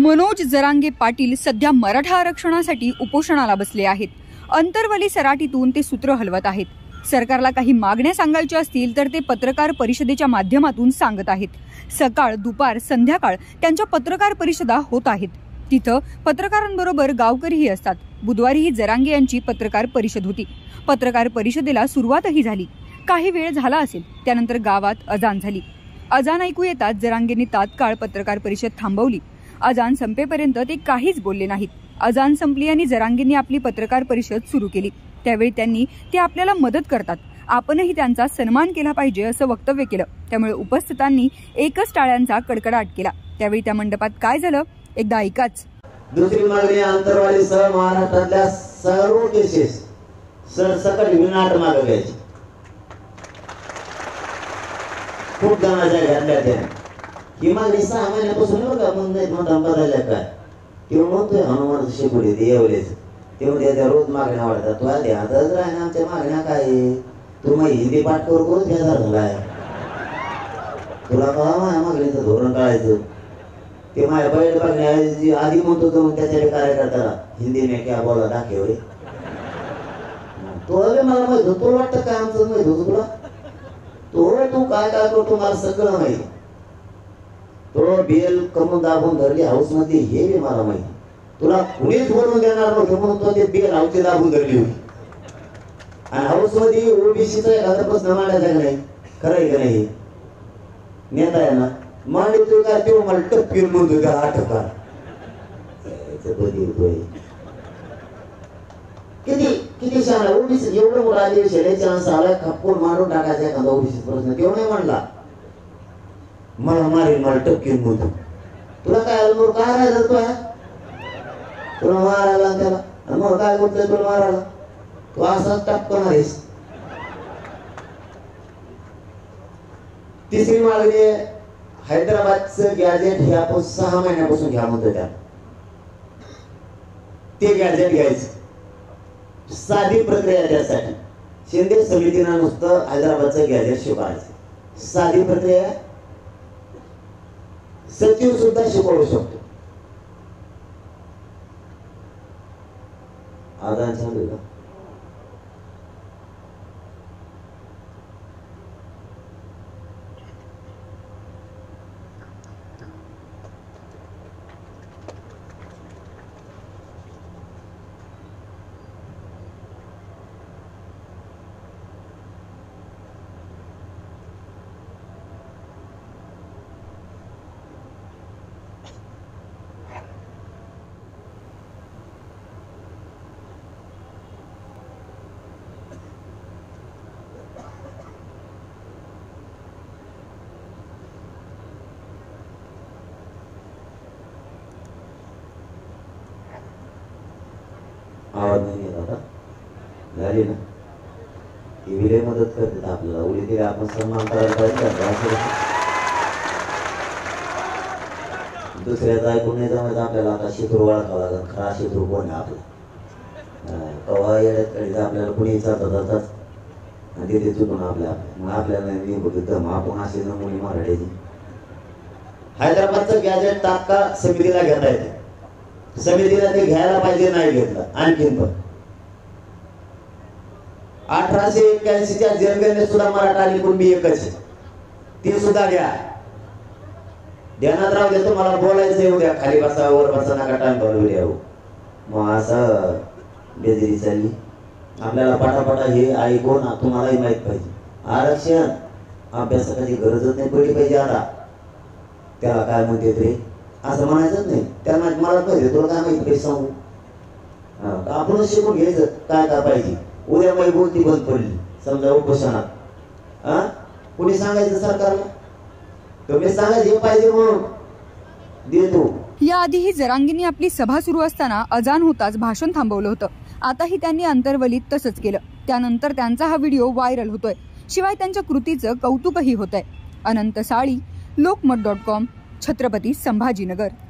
मनोज जरांगे पाटील सध्या मराठा आरक्षणासाठी उपोषणाला बसले आहेत। अंतरवली सराटीतून ते सूत्र हलवत आहेत। सरकारला काही मागण्या सांगायच्या असतील तर ते पत्रकार परिषदेच्या माध्यमातून सांगत आहेत। सकाळ दुपार संध्याकाळ त्यांच्या पत्रकार परिषदा होत आहेत। तिथं पत्रकारांबरोबर गावकरीही असतात। बुधवारीही जरांगे यांची पत्रकार परिषद होती। पत्रकार परिषदेला सुरुवातही झाली। काही वेळ झाला असेल, त्यानंतर गावात अजान झाली। अजान ऐकू येताच जरांगेंनी तात्काळ पत्रकार परिषद थांबवली। अजान संपेपर्यंत ते काहीच बोलले नाहीत। अजान संपली आणि जरांगेंनी आपली पत्रकार परिषद सुरू केली। त्यावेळी त्यांनी ते आपल्याला मदत करतात, आपणही त्यांचा सन्मान केला पाहिजे असं वक्तव्य केलं। त्यामुळे उपस्थितांनी एकच टाळ्यांचा कडकडाट केला। त्यावेळी त्या मंडपात काय झालं एकदा ऐकाच। दुसरी मागणी अंतरवालीसह महाराष्ट्रातल्या सर्व केसेस सरसकट विनाट मागे घ्यायची। खूप जणांच्या घातल्या त्या ही मागणी 6 महिन्यापासून बघा मुंबईत बदलल्या काय तेव्हा म्हणतोय हनुमान शेपुडी ते येवलेच तेव्हा त्याच्या रोज मागण्या वाढतात। तुला ध्यानच राही ना आमच्या मागण्या काय तू मग हिंदी पाठ करून घ्यायचा झालाय तुला का माझ्या मागणीचं धोरण कळायचं ते माझ्या बैठ मागणी आधी म्हणतो तो त्याच्या कार्यकर्त्याला हिंदी में क्या बोला दाखव रे तुला मला माहित होतं तुला वाटतं काय आमचं माहित होतं तुला तू काय काय करतो मला सगळं माहिती। तो बेल कमून दाबून धरली हाऊस मध्ये हे बी मला माहिती। तुला कुणीच बोलून देणार नव्हतं म्हणून तो ते बेल हाऊसची दाबून धरली होती आणि हाऊस मध्ये ओबीसीचा एखादा प्रश्न मांडायचा नाही। खरं आहे का नाही नेता आहे ना मांडतो का तो मला टपकीर म्हणतो का आठका किती किती शाळा ओबीसी एवढं मोठा अधिवेशन चान्स आलाय खपून मारून टाकायचा एखादा ओबीसी प्रश्न तेव्हा नाही मांडला मला मारेल मला टपकीन म्हणतो तुला काय आलं काय राहिलं तुला मारायला त्याला मग काय बोलतोय तुला मारायला तू असाच टपकणार आहेस। तिसरी मागणी हैदराबादचं गॅजेट हे आपण 6 महिन्यापासून घ्या म्हणतो त्या ते गॅजेट घ्यायचं साधी प्रक्रिया त्यासाठी शिंदे समितीनं नुसतं हैदराबादचं गॅजेट शिकवायचं साधी प्रक्रिया सचिव सुद्धा शिकवू शकतो। आदान चालू का आवाज नाही येत आता झाली ना ती विलय मदत करते आपल्याला उडी दिली आपण सन्मान करायला पाहिजे। दुसऱ्याचं ऐकून नाही जमायचं आपल्याला आता शत्रू ओळखावा लागेल खरा शत्रू कोण आहे आपला कवा येण्यात आपल्याला कुणी विचारता जातात आणि तिथे चुकून मग आपल्याला दम आपण असे मुली मराठीची। हैदराबादचं गॅजेट तात्काळ समितीला घेता येते समितीला ते घ्यायला पाहिजे नाही घेतलं आणखीन पण 1881च्या जनगणनेत सुद्धा मराठा आणि कुणबी एकच आहे ती सुद्धा घ्या ध्यानात राहू दे। तुम्हाला बोलायचं उद्या खाली बसा वर बसा नका टाइम घालू द्या मग असं बेजरी चालली आपल्याला पटापटा हे ऐकून तुम्हालाही माहित पाहिजे आरक्षण अभ्यासाची गरजच नाही पडली पाहिजे। आता त्याला काय म्हणते रे असं म्हणायचंच नाही त्याला मला पाहिजे तुला काय माहिती काही सांगू आपणच शिकून घ्यायचं काय काय पाहिजे। उद्या माझी बोलती बंद पडली समजा उपोषणात कुणी सांगायचं सरकारला तुम्ही सांगायचं हे पाहिजे म्हणून देतो। याआधीही जरांगेंनी आपली सभा सुरू असताना अजान होताच भाषण थांबवलं होतं। आताही त्यांनी अंतरवलीत तसंच केलं। त्यानंतर त्यांचा हा व्हिडिओ व्हायरल होतोय। शिवाय त्यांच्या कृतीचं कौतुकही होतंय। अनंत साळी, लोकमत.com, छत्रपती संभाजीनगर।